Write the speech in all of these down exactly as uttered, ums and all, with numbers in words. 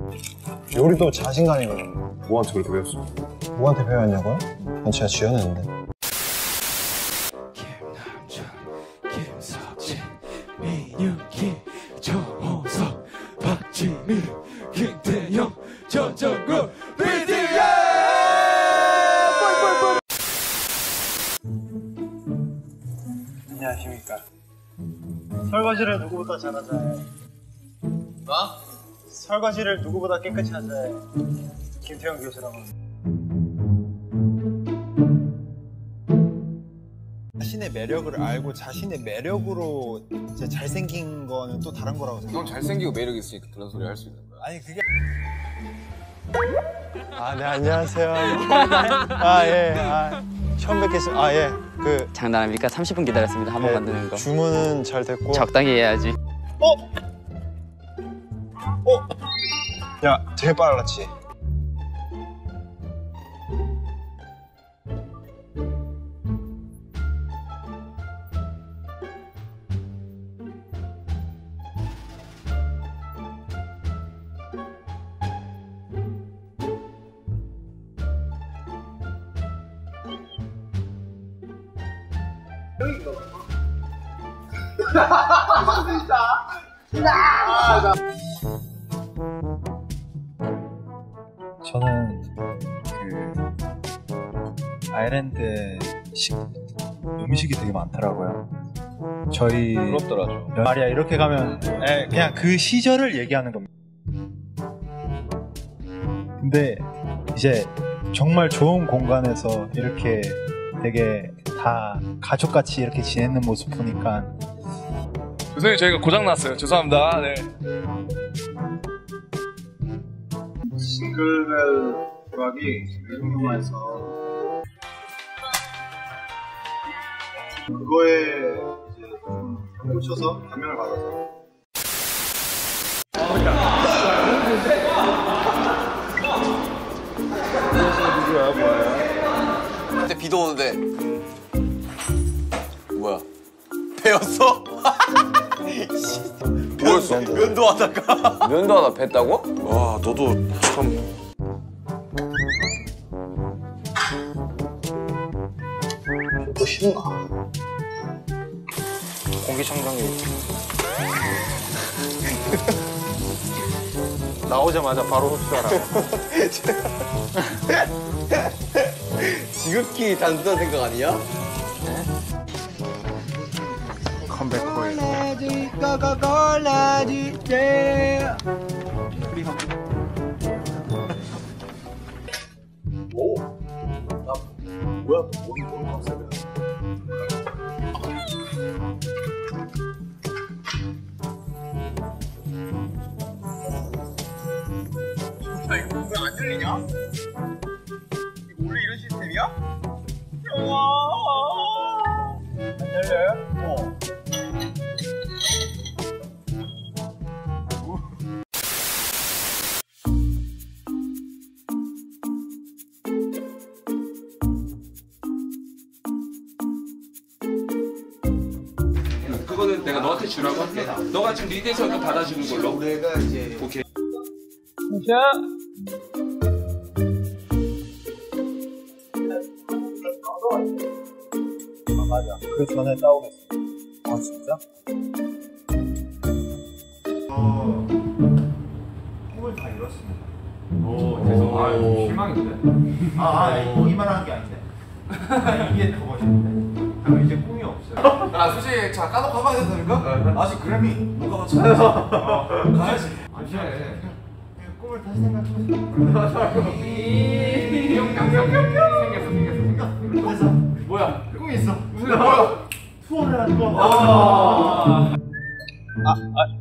요리도 자신감이거든요. 뭐한테 그렇게 배웠어? 누구한테 배웠냐고요? 전 제가 지어냈는데. 김남준, 김석진, 민유기, 정호석, 박지민, 김태형, 전정근, 비디오! 안녕하십니까. 설거지를 누구보다 잘하자. 뭐? 설거지를 누구보다 깨끗이 하자. 김태형 교수라고 합니다. 자신의 매력을 알고 자신의 매력으로 이제 잘생긴 거는 또 다른 거라고 생각해요. 넌 잘생기고 매력 있으니까 그런 소리 할 수 있는 거야. 아니 그게 아, 네, 안녕하세요. 아, 예. 아, 처음 뵙겠습니다. 아, 예. 그 장난합니까? 삼십 분 기다렸습니다. 한 번 예, 만드는 거. 주문은 잘 됐고. 적당히 해야지. 어? 어? 야, 되게 빨랐지? 저는 그 아일랜드 식 음식이 되게 많더라고요. 저희 부럽더라 좀. 말이야 이렇게 가면 에, 그냥 그 시절을 얘기하는 겁니다. 근데 이제 정말 좋은 공간에서 이렇게 되게 다 가족같이 이렇게 지내는 모습 보니까 교수님 저희가 고장났어요. 죄송합니다. 네. 싱글벨 조각이 외국 영화에서 그거에 이제 좀 꽂혀서 감명을 받아서 누구야 뭐야? 그때 비도 오는데 뭐야? 배웠어? 뭐였어? 면도하다가 면도하다 뱄다고? 와, 너도 참. 또 쉽나? 공기청정기. 나오자마자 바로 흡수하라. 지극히 단순한 생각 아니야? 컴백 코일. 오! 나 뭐야? 목이 뭔 컨셉이야? 아 이거 왜 안 열리냐? 이거 원래 이런 시스템이야? 우와! 안 열려요? 어. 그거는 내가 너한테 주라고 할게. 너가 지금 리드에서 이거 받아주는 걸로. 내가 이제 오케이. 아, 맞아. 그 전에 따오겠어. 아, 진짜? 어, 꿈을 다 이뤘습니다. 오, 죄송. 아, 실망인데. 아, 아, 이만 하는 게 아닌데. 이게 더 멋있는데. 그럼 이제 꿈이 없어요. 아 솔직히 자 까놓고 가봐야 된다니까? 아직 그래미 못 가봤잖아. 가야지. 안 돼. 꿈을 다시 생각해보세요. 생겼어, 생겼어, 생겼어. 그래서 뭐야? 꿈이 있어. 무슨 뭐야? 투어를 하는 거. 아, 아.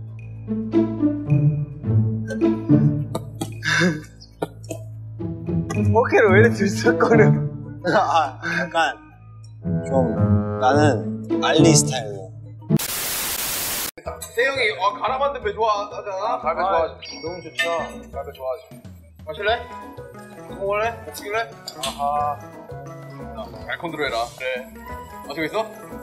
포켓을 왜 이렇게 들썩거려? 아, 약간 좀 나는 알리 스타일로. 태영이 어, 갈아 만든 배 좋아하잖아. 갈배 아, 좋아하지. 너무 좋죠. 갈배 좋아하지. 마실래? 먹을래? 먹을래? 아하. 잘 컨트롤해라. 그래. 마시고 있어?